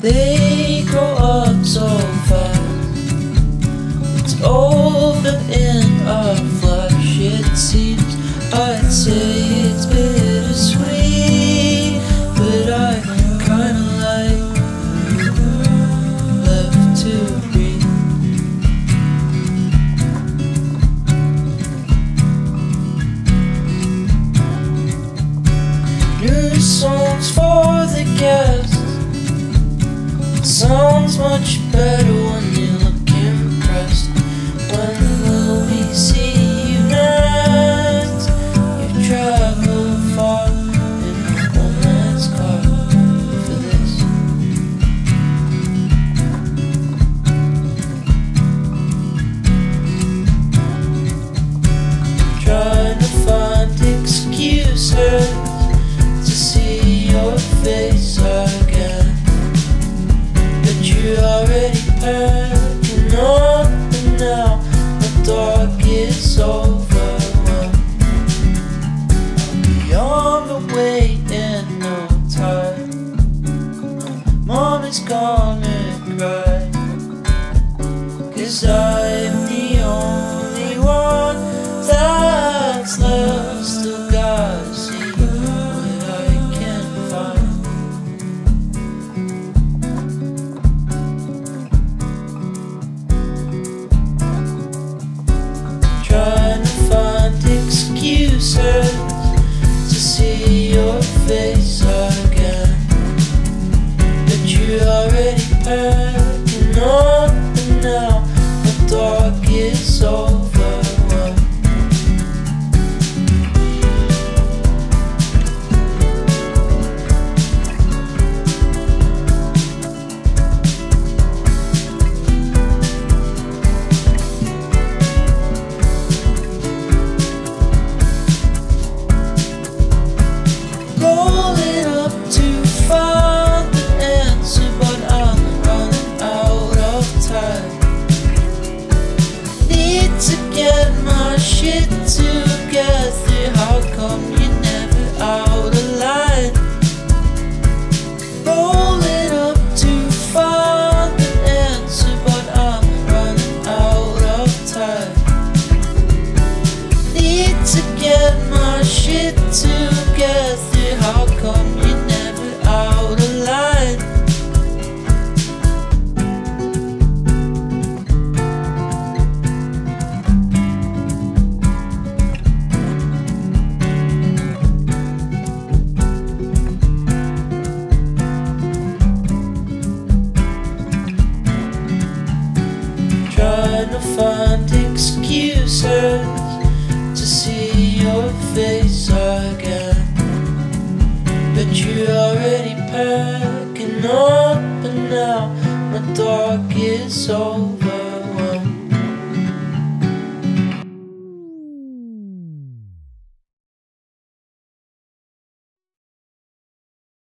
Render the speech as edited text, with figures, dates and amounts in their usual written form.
They grow up so fast. It's over in a flash. It seems I'd say it's bittersweet, but I kinda like left to breathe. New songs for the guests. Sounds much better when you look impressed. When will we see you next? You've traveled far in a woman's car for this. Trying to find excuses to see your face again. You're already packing up, and now the dark is overwhelmed. I'll be on the way in no time. Mom is gonna cry, 'cause I'm the only one that's left. Still gotta see what I can find. Trying to find excuses to see your face again, but you're already packing up, and now the dark is overwhelmed. Rolling up to find the answer, but I'm running out of time. Need to get my shit together. How come you're never out of line? Rolling up to find the answer, but I'm running out of time. Need to get my shit together. How come you're never out of line? Trying to find excuses to see your face again, but you're already packing up, and now my dark is over.